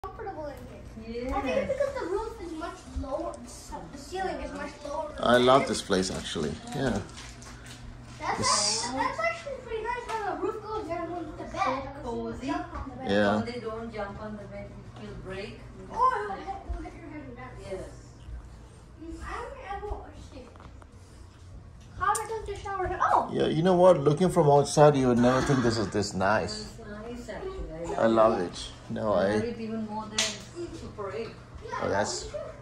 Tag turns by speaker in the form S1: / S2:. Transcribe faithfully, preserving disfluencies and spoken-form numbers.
S1: comfortable in here.
S2: Yes.
S1: I think it's because the roof is much lower. The ceiling is much lower.
S3: I love this place actually. Yeah.
S1: That's,
S3: This-
S1: that's actually pretty nice how the roof goes down on the bed.
S2: Cozy.
S1: Jump on the bed.
S3: Yeah.
S2: No, they don't jump on the bed. It will break.
S1: Oh, it'll hit, it'll hit your head and down.
S2: Yes.
S1: I don't ever understand. How did I just shower? Oh!
S3: Yeah, you know what? Looking from outside, you would never think this is this nice.
S2: It's nice actually.
S3: I love it. No,
S2: I
S3: I.
S2: love it even more than Super eight.
S1: Yeah,
S3: Oh, that's
S1: I love it too.